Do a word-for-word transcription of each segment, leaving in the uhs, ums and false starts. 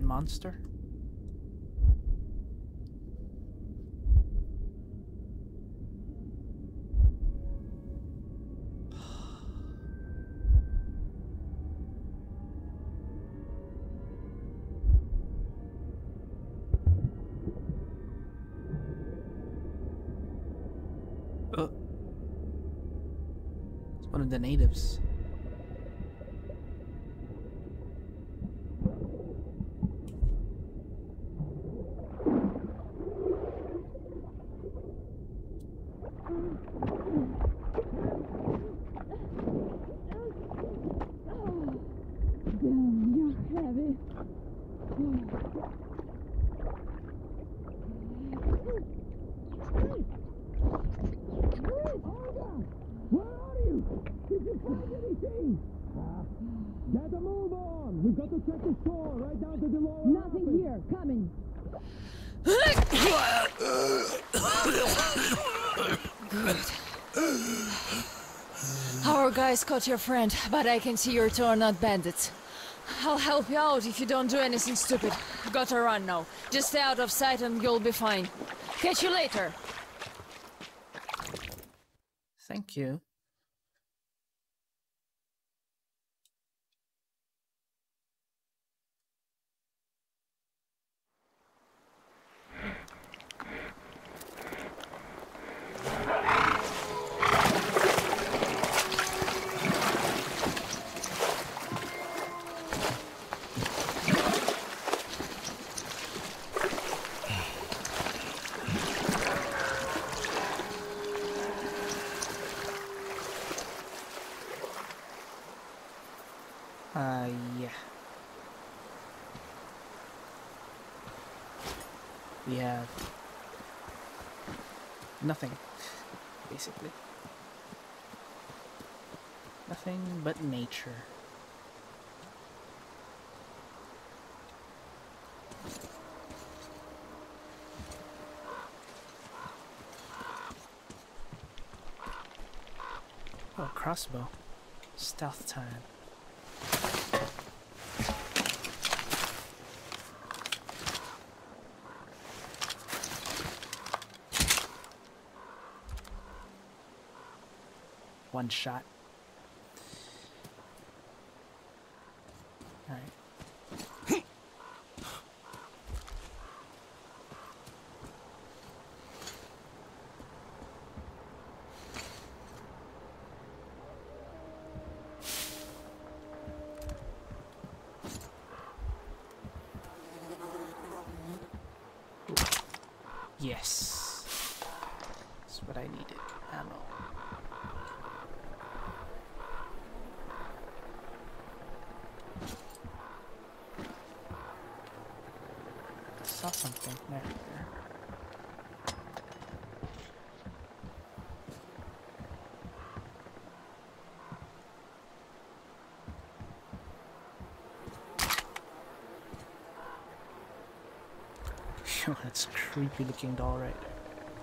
monster? Oh. It's one of the natives. Damn, you're heavy. Where are you? Did you find anything? Uh, get a move on! We've got to check the shore right down to the lower Nothing rapids. here. Coming. Our guys caught your friend, but I can see your two are not bandits. I'll help you out if you don't do anything stupid. Gotta run now. Just stay out of sight and you'll be fine. Catch you later. Thank you. Uh, yeah. We have nothing, basically. Nothing but nature. Oh, crossbow. Stealth time. One shot. All right. Yes. That's what I needed. Ammo. Saw something there. there. Phew, that's a creepy looking doll right there.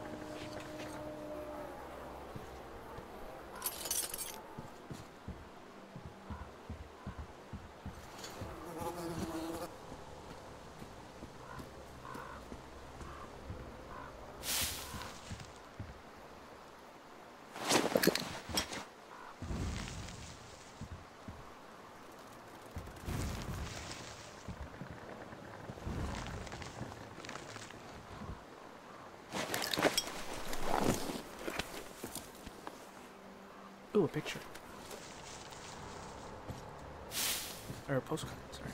Ooh, a picture. Or a postcard, sorry.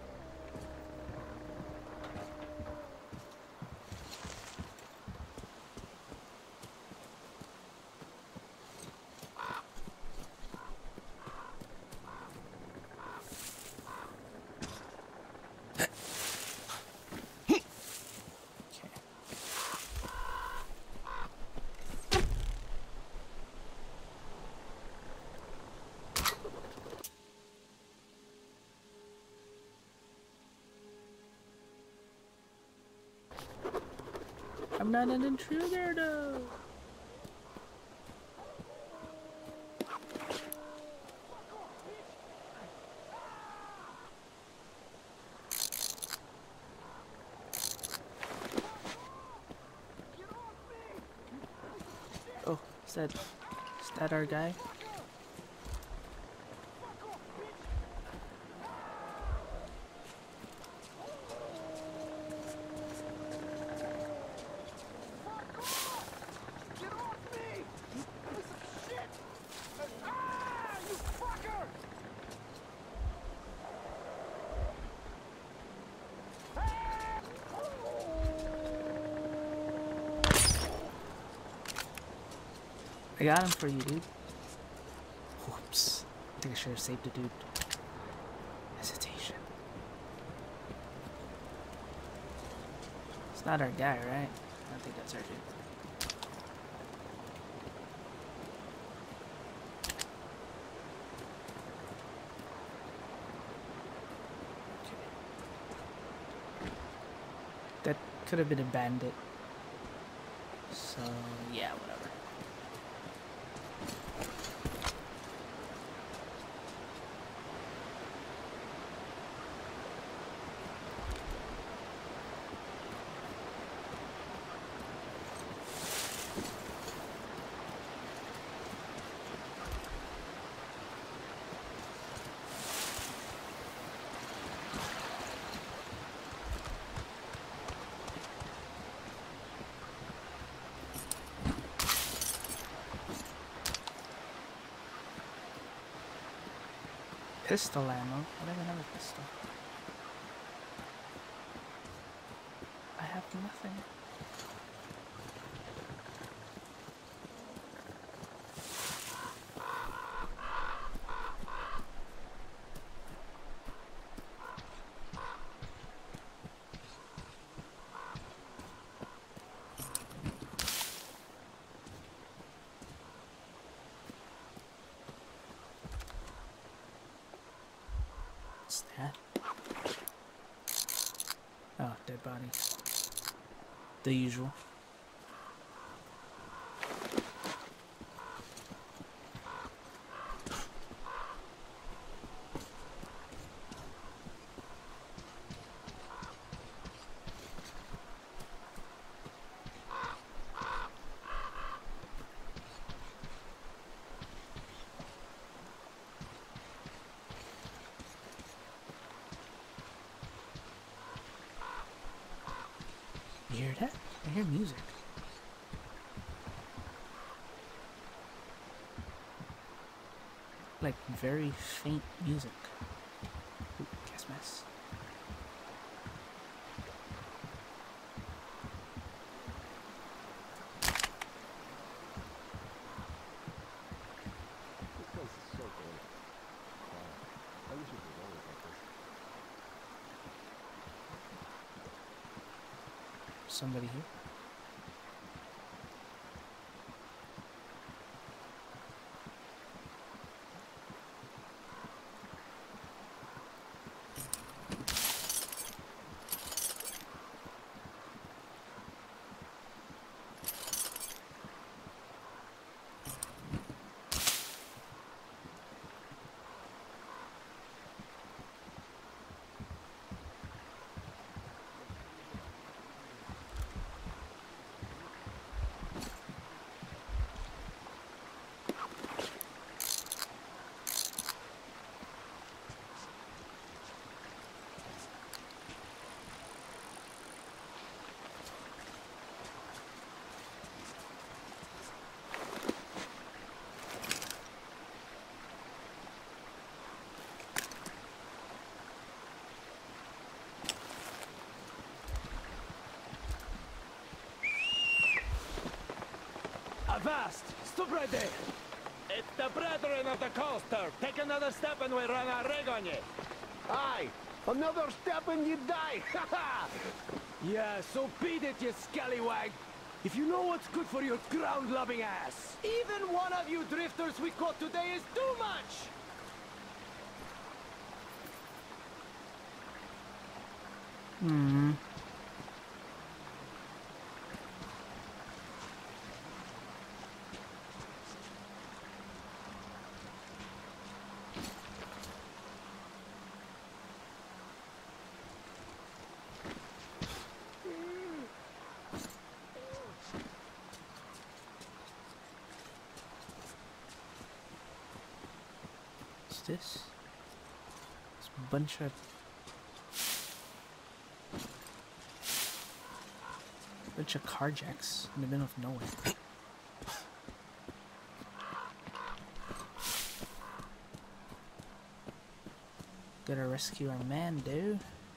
I'm not an intruder though. Is that, is that our guy? Get off me! You piece of shit! Ah! You fucker! I got him for you, dude. Whoops. I think I should have saved the dude. Hesitation. It's not our guy, right? I don't think that's our dude. That could have been a bandit. So, yeah, whatever. Pistol ammo? I don't even have a pistol. I have nothing. What's that? Oh, dead body. The usual. You hear that? I hear music. Like very faint music. Ooh, gas mask. This place is so cool. Wow. I wish it was always like this. Somebody here? Avast! Stop right there! It's the brethren of the coaster! Take another step and we run our rig on you! Aye! Another step and you die! Ha ha! Yeah, so beat it, you scallywag! If you know what's good for your ground-loving ass! Even one of you drifters we caught today is too much! Hmm. What's this? This bunch of bunch of carjacks in the middle of nowhere. Gotta rescue our man, dude.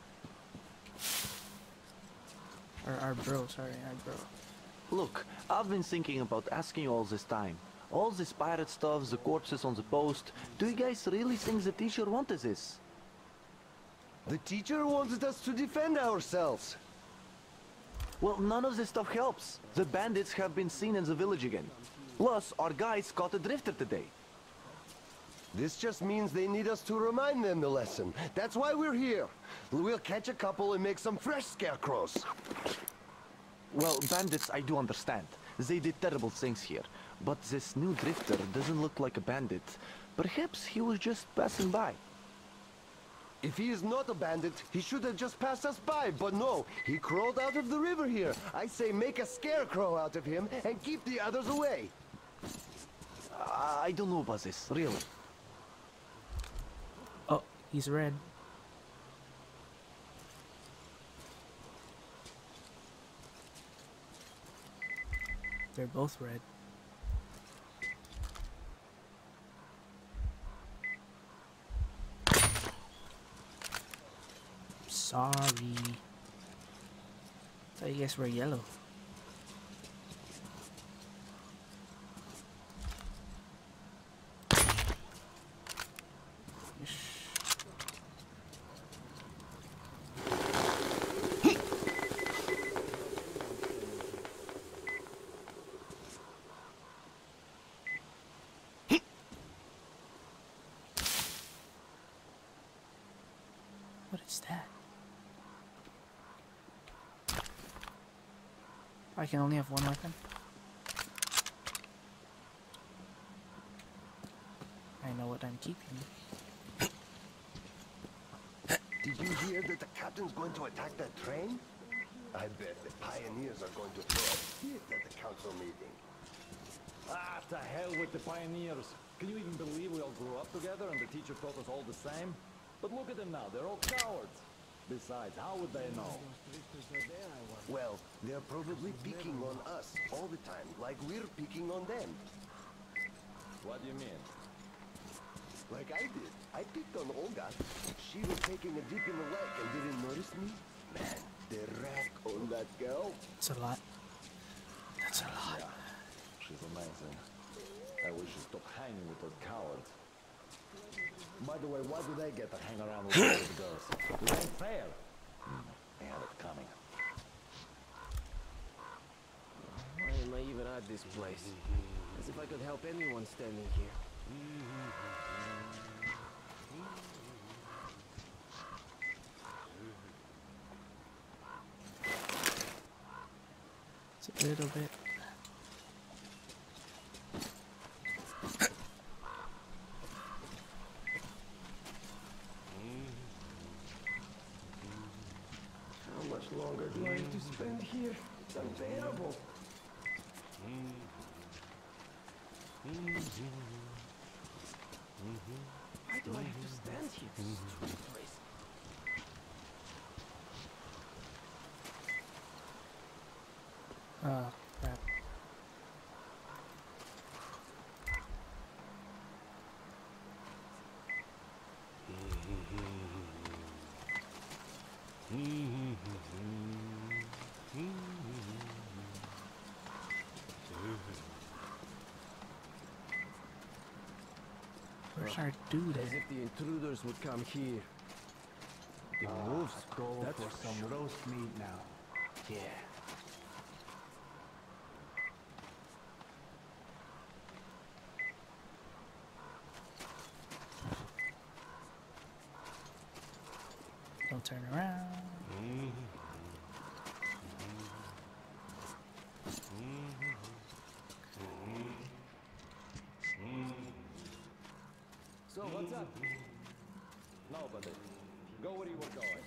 Or our bro, sorry, our bro. Look, I've been thinking about asking you all this time. All this pirate stuff, the corpses on the post. Do you guys really think the teacher wanted this? The teacher wanted us to defend ourselves. Well, none of this stuff helps. The bandits have been seen in the village again. Plus, our guys caught a drifter today. This just means they need us to remind them the lesson. That's why we're here. We'll catch a couple and make some fresh scarecrows. Well, bandits, I do understand. They did terrible things here. But this new drifter doesn't look like a bandit. Perhaps he was just passing by. If he is not a bandit, he should have just passed us by. But no, he crawled out of the river here. I say make a scarecrow out of him and keep the others away. Uh, I don't know about this, really. Oh, he's red. They're both red. Sorry. Thought you guys were yellow. What is that? I can only have one weapon. I know what I'm keeping. Did you hear that the captain's going to attack that train? I bet the pioneers are going to throw a fit at the council meeting. Ah, to hell with the pioneers. Can you even believe we all grew up together and the teacher taught us all the same? But look at them now, they're all cowards. Besides, how would they know? Well, they're probably picking on us all the time, like we're picking on them. What do you mean? Like I did. I picked on Olga. She was taking a dip in the lake and didn't notice me. Man, the rack on that girl. That's a lot. That's a lot. Yeah, she's amazing. I wish she'd stop hanging with those cowards. By the way, why do they get to hang around with all the girls? It ain't fair. Mm, they had it coming. Why am I even at this place? As if I could help anyone standing here. It's a little bit. How much longer do I have to spend here? It's unbearable. Why do I have to stand here? Stupid place. Oh, crap. Where's our dude As at? if the intruders would come here. It moves. Go That's for for some sure. roast meat now. Yeah. Don't turn around. So, what's up? Nobody. Go where you were going.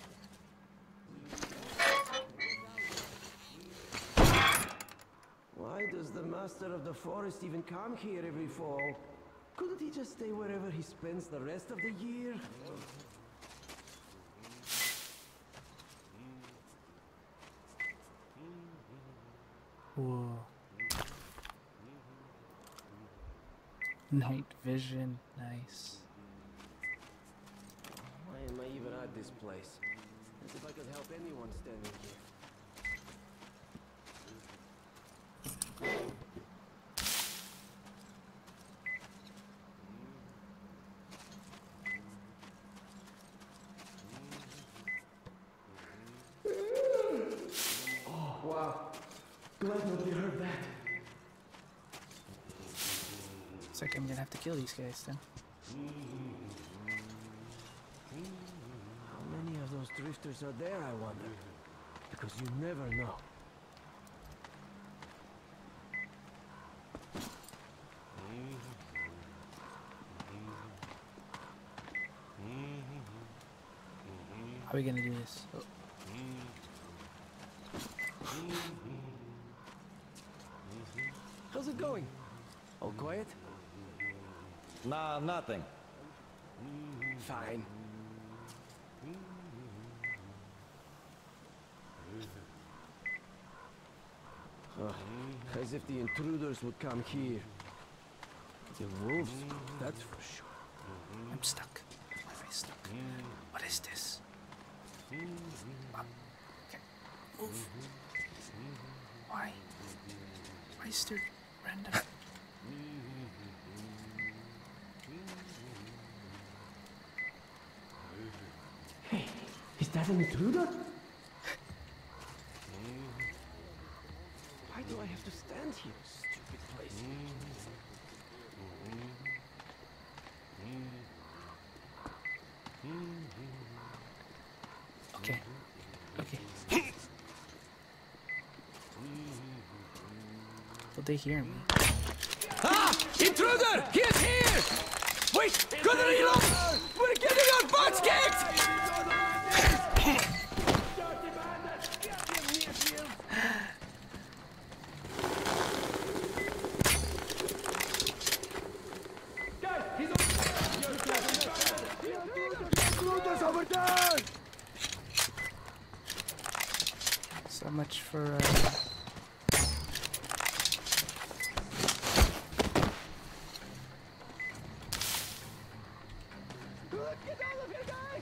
Why does the master of the forest even come here every fall? Couldn't he just stay wherever he spends the rest of the year? Whoa. Night vision, nice. Why am I even at this place? As if I could help anyone standing here. Wow. Glad nobody heard that. Looks like I'm gonna have to kill these guys then. How many of those drifters are there, I wonder? Because you never know. How are we gonna do this? Oh. How's it going? All quiet? Nah, nothing. Fine. Ugh, as if the intruders would come here. The wolves, that's for sure. I'm stuck. Why am I stuck? What is this? Ah, okay. Move. Why? Why is there random? Hey, is that an intruder? Why do I have to stand here? Stupid place. Okay. Okay. Will they hear me? Ah! Intruder! He is here! Wait! Gotta reload! We're getting our butts kicked! So much for uh Get out of here, guys!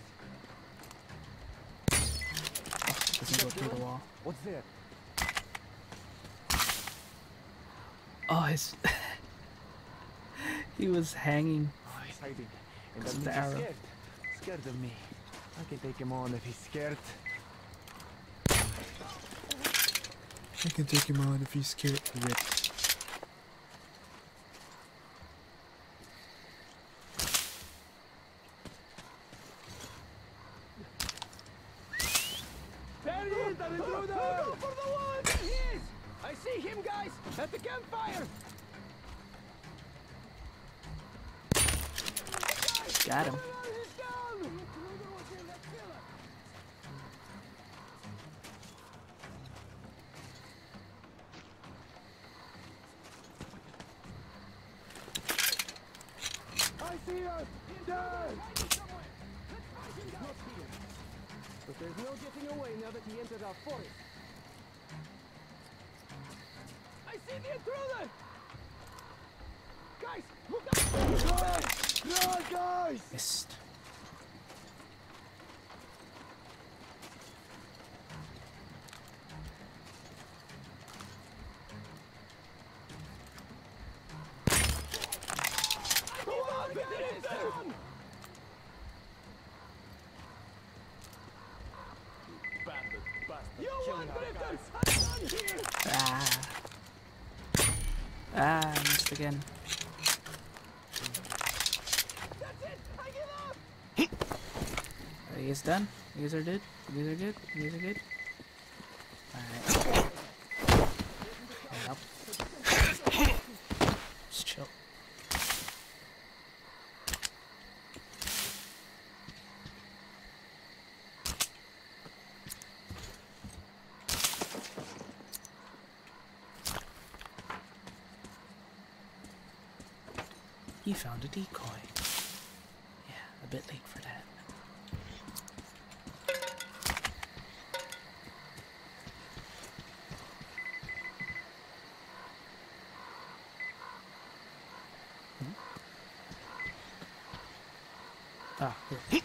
doesn't go through the wall. What's there? Oh, his he was hanging. Oh, he's hiding. And Because that of the means he's arrow. scared. Scared of me. I can take him on if he's scared. I can take him on if he's scared. Rip. There he is, the intruder! Go for the one! There he is! I see him, guys! At the campfire! Got him. He's down! The intruder was in that pillar! I see us! Dead! But there's no getting away now that he entered our forest. I see the intruder! Guys, look out! Run, guys! Missed. Come on, guys! You want drifters? I'm here! Ah. Ah, I missed again. That's it! I give up! Are you guys done? You guys are good? You guys are good? You guys are good? Alright. Yep. Just chill. He found a decoy. Yeah, a bit late for that. Hmm? Ah, here.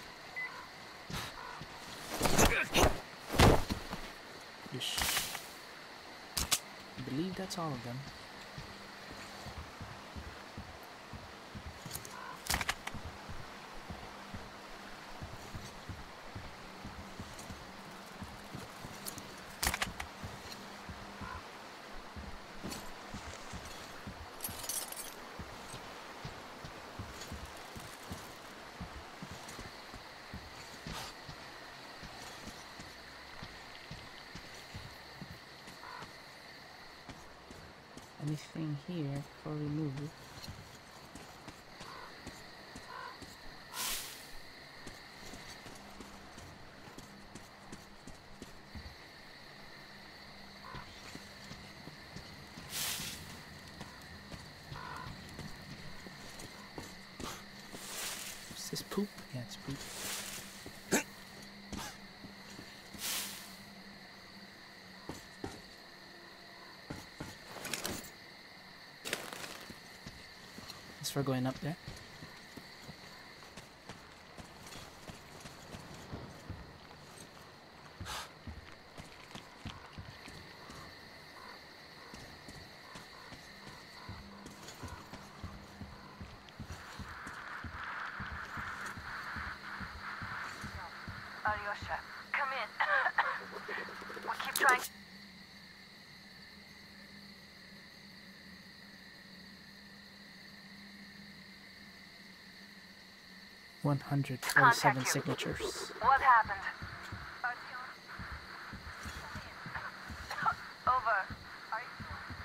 Yeesh. I believe that's all of them. Anything here before we move? Is this poop? Yeah, it's poop. For going up there. Alyosha, come in. We keep trying. one hundred forty-seven signatures. What happened? Over. Are you...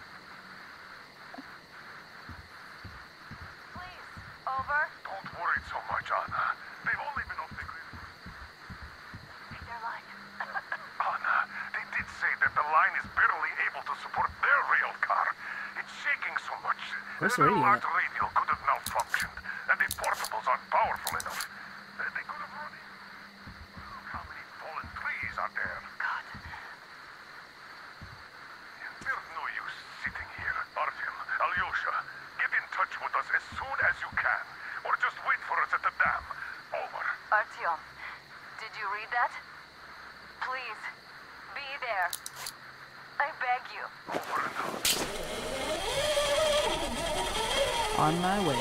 Please, over. Don't worry so much, Anna. They've only been off the grid. They're lying. Anna, they did say that the line is barely able to support their rail car. It's shaking so much. Where's the the radio large at? radio could have malfunctioned, and the portables aren't powerful enough. They they could have run it. How many fallen trees are there? God. There's no use sitting here. Artyom, Alyosha, get in touch with us as soon as you can. Or just wait for us at the dam. Over. Artyom, did you read that? Please, be there. I beg you. Over and out. On my way.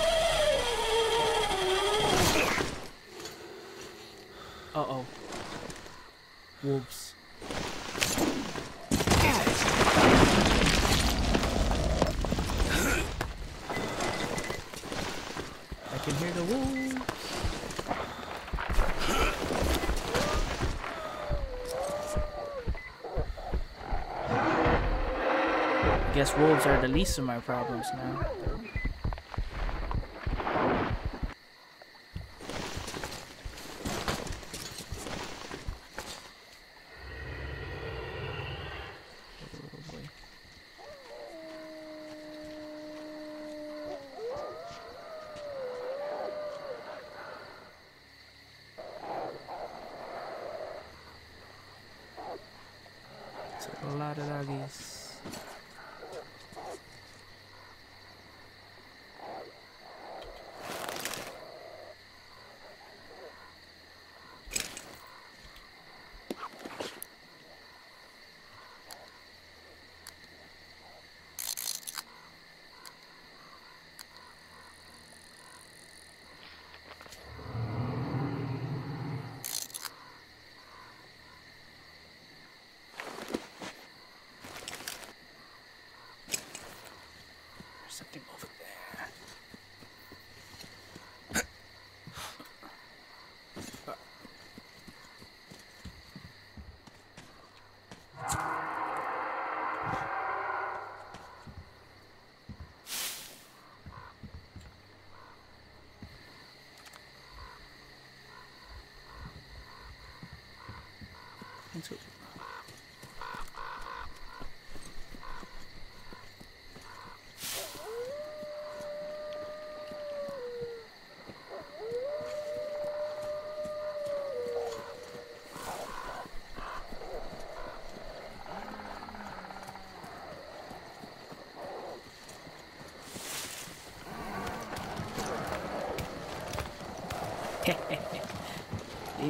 Uh-oh. Wolves. I can hear the wolves. I guess wolves are the least of my problems now. A lot of doggies.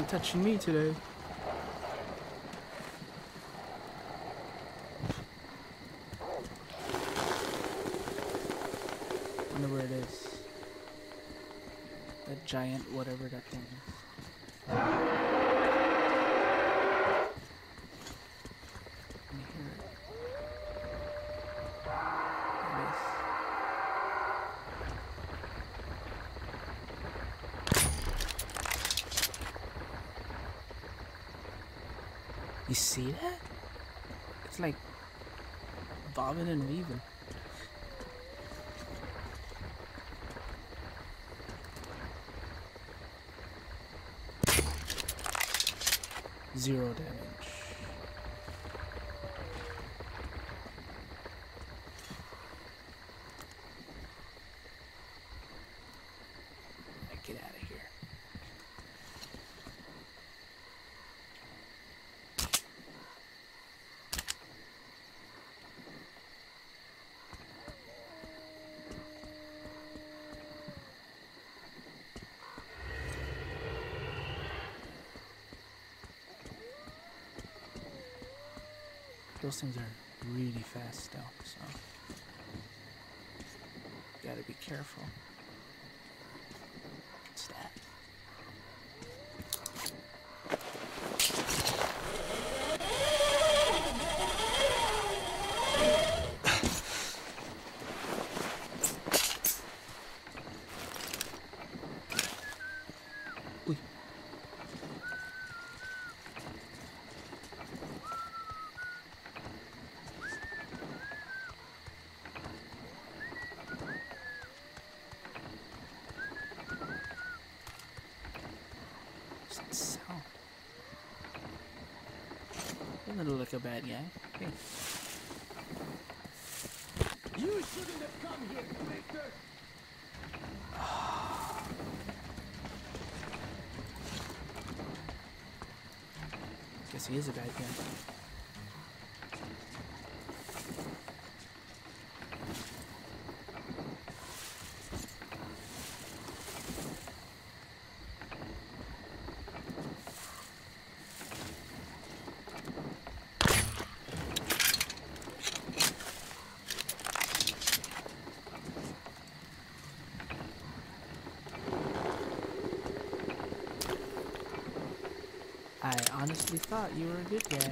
ain't touching me today. Wonder where it is. That giant whatever that thing is. Can you hear it? There it is. You see that? It's like bobbing and weaving. Zero damage. Get out of here. Those things are really fast though, so gotta be careful. What's that? Uy. Sound. Doesn't look a bad guy. Okay. You shouldn't have come here, Drifter. Guess he is a bad guy. I honestly thought you were a good guy.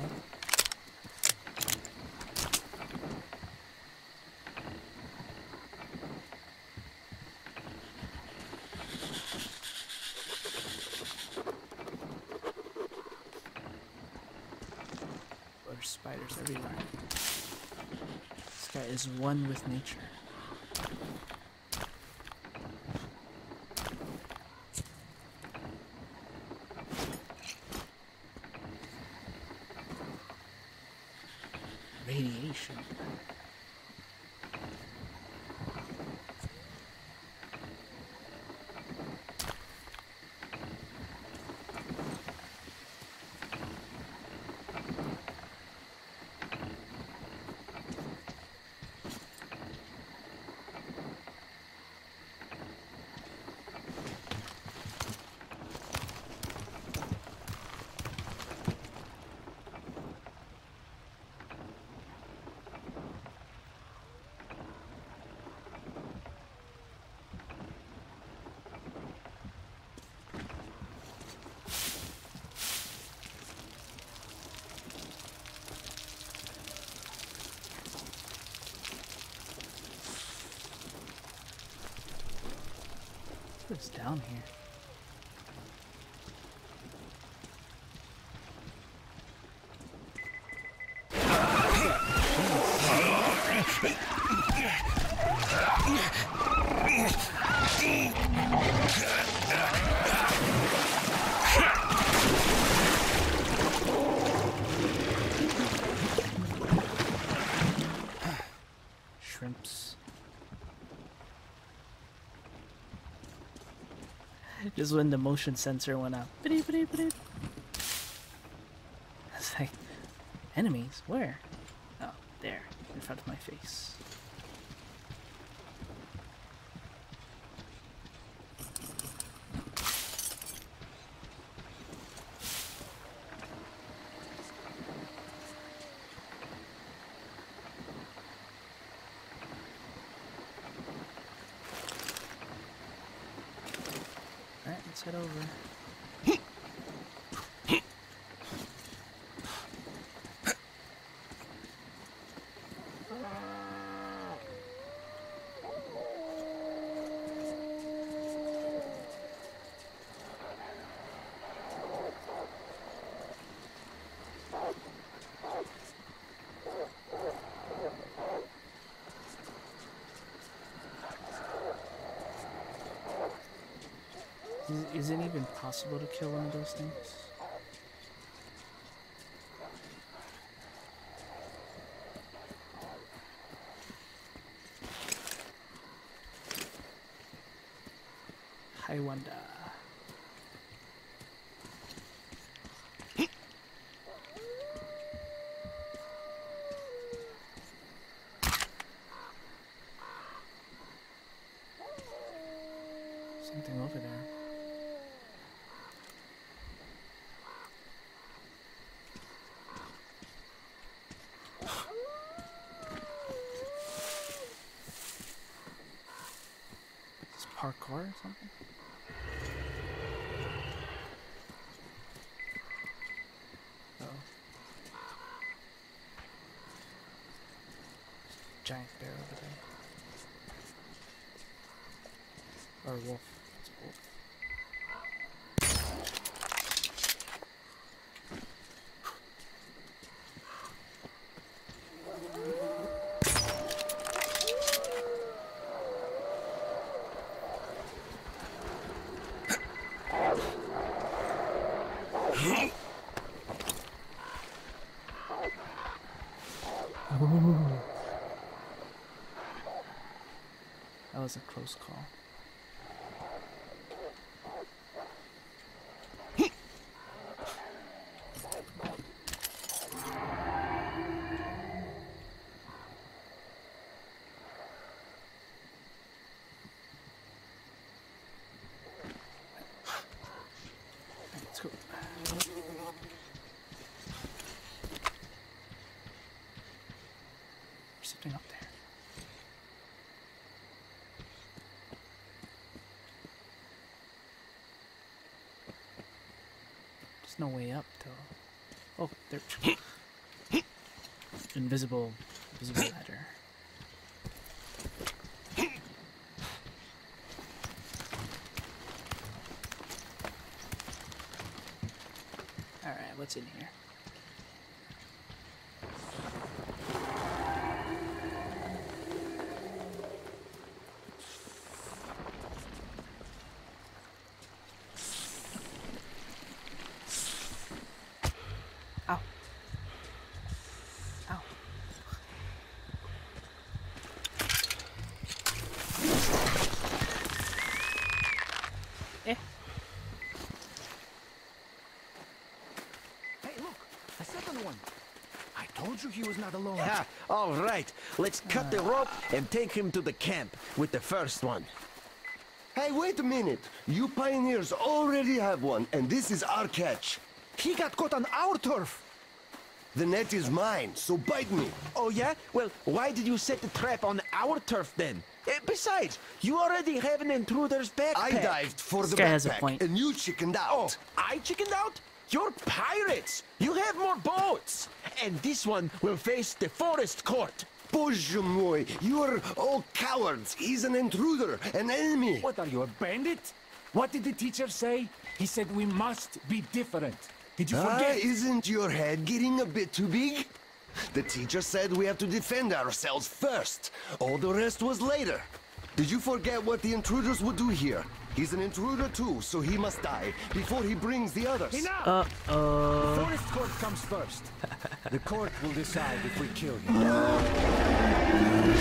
There's spiders everywhere. This guy is one with nature. Radiation. What's down here? Shrimps. Just when the motion sensor went up. It's like, enemies? Where? Oh, there, in front of my face. Let's head over. Is, is it even possible to kill one of those things? I wonder. Something over there. Is this parkour or something? Oh. Giant bear over there. Or wolf. It's a wolf. That was a close call. Let's go. There's something up there. There's no way up though. Oh, there. Invisible, invisible ladder. All right, what's in here? Ow. Ow. Eh. Hey, look! A second one! I told you he was not alone. Yeah, all right. Let's cut the rope and take him to the camp with the first one. Hey, wait a minute! You pioneers already have one, and this is our catch. He got caught on our turf! The net is mine, so bite me. Oh yeah? Well, why did you set the trap on our turf then? Eh, besides, you already have an intruder's backpack. I dived for This the guy has a backpack, point. and you chickened Oh, out. I chickened out? You're pirates! You have more boats! And this one will face the forest court. Bоже mой, you're all cowards. He's an intruder, an enemy. What are you, a bandit? What did the teacher say? He said we must be different. Did you Ah, forget? isn't your head getting a bit too big? The teacher said we have to defend ourselves first. All the rest was later. Did you forget what the intruders would do here? He's an intruder too, so he must die before he brings the others. Enough! Uh oh. The forest court comes first. The court will decide if we kill him.